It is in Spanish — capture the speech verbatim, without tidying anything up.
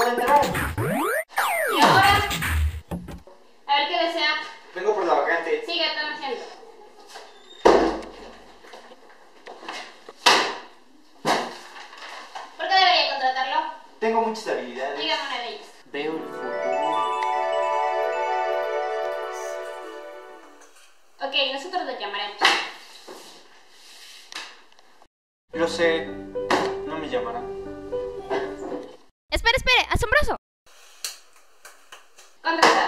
de entrar. ¿Y ahora? A ver qué desea. Vengo por la vacante. Sigue, están haciendo. ¿Por qué debería contratarlo? Tengo muchas habilidades. Dígame una de ellas. Veo el futuro. Ok, nosotros lo llamaremos. Lo sé. No me llamarán. Espere, espere, asombroso. Contratado.